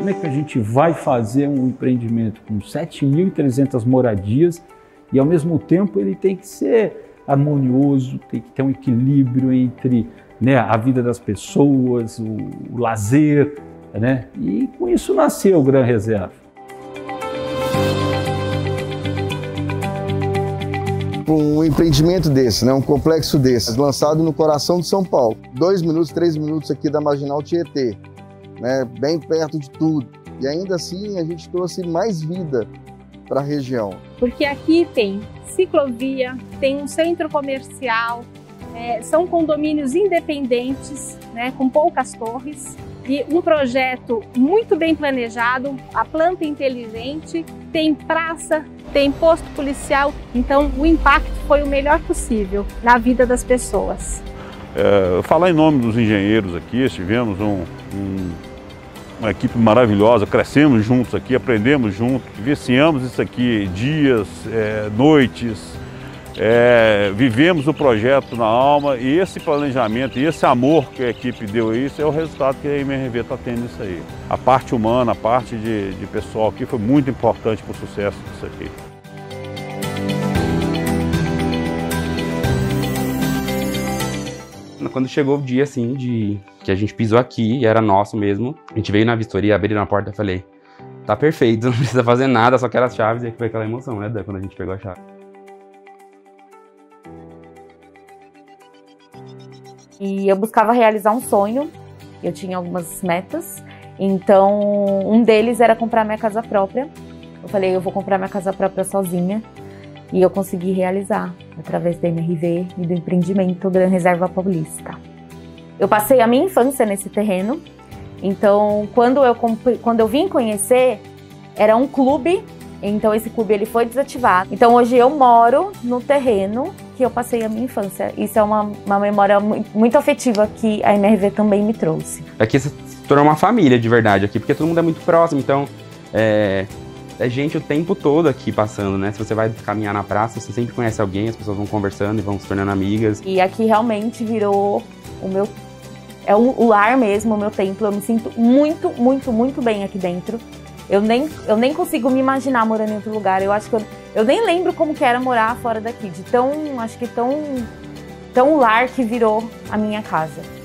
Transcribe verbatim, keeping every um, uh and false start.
Como é que a gente vai fazer um empreendimento com sete mil e trezentas moradias e, ao mesmo tempo, ele tem que ser harmonioso, tem que ter um equilíbrio entre, né, a vida das pessoas, o, o lazer, né? E com isso nasceu o Gran Reserva. Um empreendimento desse, né, um complexo desse, lançado no coração de São Paulo, dois minutos, três minutos aqui da Marginal Tietê, né, bem perto de tudo. E ainda assim a gente trouxe mais vida para a região. Porque aqui tem ciclovia, tem um centro comercial, é, são condomínios independentes, né, com poucas torres, e um projeto muito bem planejado, a planta inteligente, tem praça, tem posto policial, então o impacto foi o melhor possível na vida das pessoas. É, falar em nome dos engenheiros aqui, tivemos um, um, uma equipe maravilhosa, crescemos juntos aqui, aprendemos juntos, vivenciamos isso aqui dias, é, noites, é, vivemos o projeto na alma e esse planejamento e esse amor que a equipe deu isso é o resultado que a M R V está tendo isso aí. A parte humana, a parte de, de pessoal aqui foi muito importante para o sucesso disso aqui. Quando chegou o dia assim de que a gente pisou aqui e era nosso mesmo, a gente veio na vistoria, abriu na porta e falei, tá perfeito, não precisa fazer nada, só quero as chaves. E foi aquela emoção, né, quando a gente pegou a chave. E eu buscava realizar um sonho, eu tinha algumas metas, então um deles era comprar minha casa própria. Eu falei, eu vou comprar minha casa própria sozinha, e eu consegui realizar através da M R V e do empreendimento Gran Reserva Paulista. Eu passei a minha infância nesse terreno, então quando eu, quando eu vim conhecer, era um clube, então esse clube ele foi desativado. Então hoje eu moro no terreno que eu passei a minha infância. Isso é uma, uma memória muito afetiva que a M R V também me trouxe. Aqui se tornou uma família de verdade aqui, porque todo mundo é muito próximo, então é, é gente o tempo todo aqui passando, né? Se você vai caminhar na praça, você sempre conhece alguém, as pessoas vão conversando e vão se tornando amigas. E aqui realmente virou o meu, é o, o lar mesmo, o meu templo. Eu me sinto muito, muito, muito bem aqui dentro. Eu nem, eu nem consigo me imaginar morando em outro lugar. Eu acho que eu, eu nem lembro como que era morar fora daqui, de tão, acho que tão, tão lar que virou a minha casa.